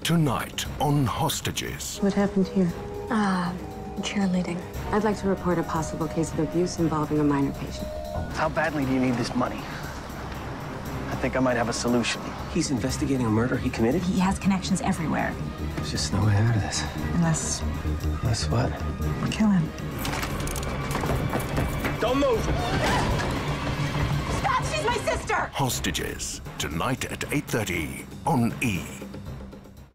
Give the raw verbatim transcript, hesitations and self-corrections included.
Tonight on Hostages. What happened here? Ah, cheerleading. I'd like to report a possible case of abuse involving a minor patient. How badly do you need this money? I think I might have a solution. He's investigating a murder he committed? He has connections everywhere. There's just no way out of this. Unless Unless what? we kill him. Don't move! Stop! She's my sister! Hostages. Tonight at eight thirty on E!